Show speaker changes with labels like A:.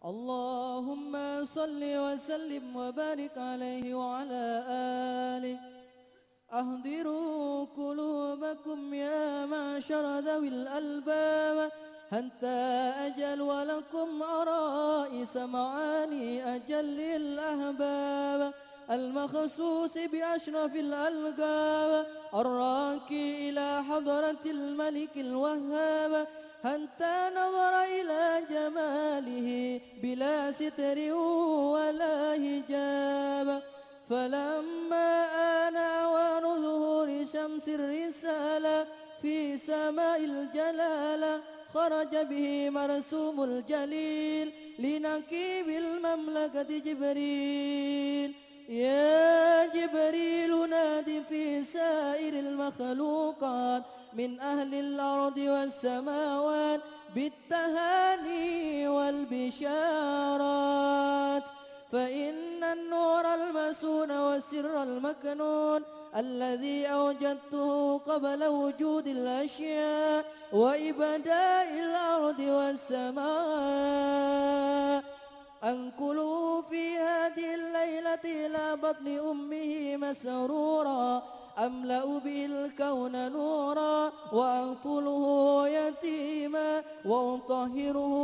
A: اللهم صل وسلم وبارك عليه وعلى آله. أهدروا قلوبكم يا معشر ذوي الألباب، حتى أجل ولكم عرائس معاني أجل الأحباب، المخصوص بأشرف الألقاب، الراكي إلى حضرة الملك الوهاب، حتى نظر إلى جماله بلا ستر ولا حجاب. فلما آن أوان ظهور شمس الرسالة في سماء الجلالة، خرج به مرسوم الجليل لنكيب المملكة جبريل. يا جبريل نادي في سائر المخلوقات من أهل الأرض والسماوات بالتهاني والبشارات، فإن النور المسون والسر المكنون الذي أوجدته قبل وجود الأشياء وإبداء الأرض والسماء، أنقله في هذه الليلة إلى بطن أمه مسرورا، أملأ به الكون نورا، وأغفله يتيما، وأطهره